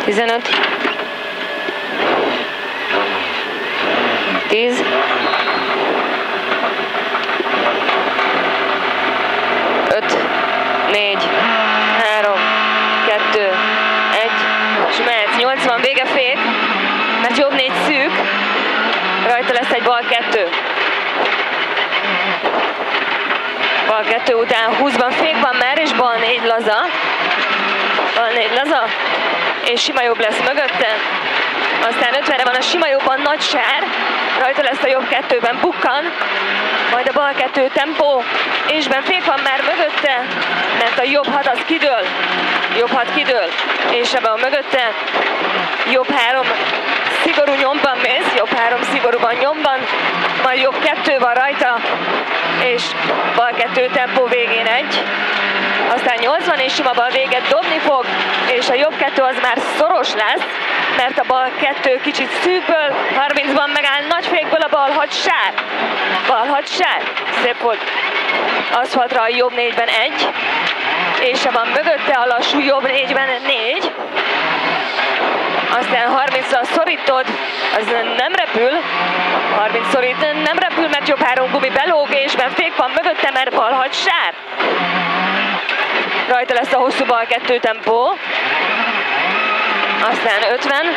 15, 10, 5, 4, 3, 2, 1, és mehetsz. 80, vége fék, mert jobb 4 szűk, rajta lesz egy bal 2. Bal 2 után 20-ban fék van már, és bal 4 laza. Bal 4 laza, és sima jobb lesz mögötte. Aztán 50-re van a sima jobban nagy sár, rajta lesz a jobb 2-ben bukkan, majd a bal 2 tempó, ésben fék van már mögötte, mert a jobb 6 az kidől, jobb 6 kidől, és ebben a mögötte jobb 3 szigorú nyomban mész, jobb 3 szigorúban nyomban, majd jobb 2 van rajta, és bal 2 tempó végén 1, aztán 80 és sima bal véget dobni fog, és a jobb 2 az már szoros lesz, mert a bal 2 kicsit szűkből, 30-ban megáll nagy fékből a bal 6 sár. Bal 6 sár, szép volt. Aszfaltra a jobb 4-ben 1, és van mögötte a lassú jobb 4-ben 4. Aztán 30-ra szorítod, az nem repül, 30 szorít, nem repül, mert jobb 3 gumi belóg, ésben fék van mögötte, mert bal 6 sár. Rajta lesz a hosszú bal 2 tempó, aztán 50,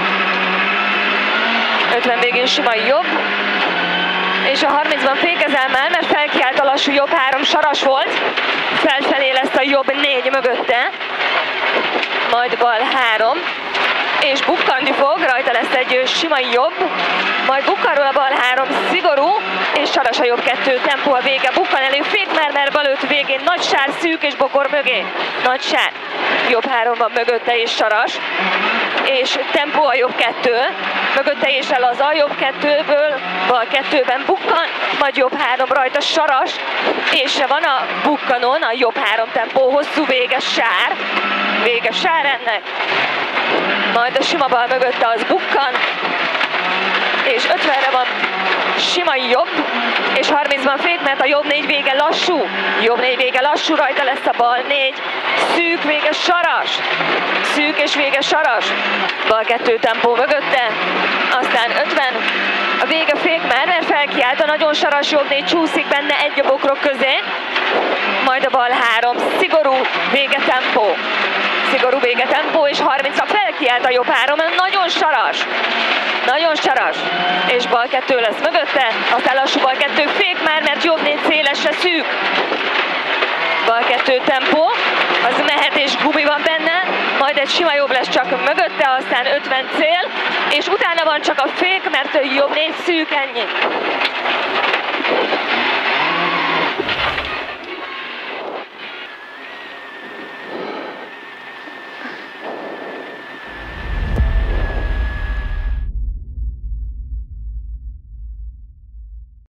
50 végén sima jobb, és a 30-ban fékezel már, mert felkiált a lassú jobb 3 saras volt, felfelé lesz a jobb 4 mögötte, majd bal 3, és bukkanni fog, rajta lesz egy sima jobb, majd bukkanról a bal 3 szigorú, és saras a jobb 2 tempó a vége, bukkan elő fék már, mert bal 5 végén nagy sár szűk és bokor mögé, nagy sár, jobb 3 van mögötte és saras, és tempó a jobb 2, mögötte és el az a jobb 2-ből, bal 2-ben bukkan, majd jobb 3 rajta saras, és van a bukkanon a jobb 3 tempó hosszú véges sár ennek, majd a sima bal mögötte az bukkan, és 50-re van sima jobb, és 30-ban fék, mert a jobb 4 vége lassú, jobb 4 vége lassú, rajta lesz a bal 4, szűk vége saras, szűk és vége saras, bal 2 tempó mögötte, aztán 50, a vége fék már, mert felkiált a nagyon saras jobb 4, csúszik benne egy a bokrok közé, majd a bal 3, szigorú vége tempó. Szigorú vége tempó, és 30-ra felkiált a jobb 3, nagyon saras, és bal 2 lesz mögötte, aztán lassú bal 2 fék már, mert jobb 4 szélesre szűk. Bal 2 tempó, az mehet és gumi van benne, majd egy sima jobb lesz csak mögötte, aztán 50 cél, és utána van csak a fék, mert jobb 4 szűk, ennyi.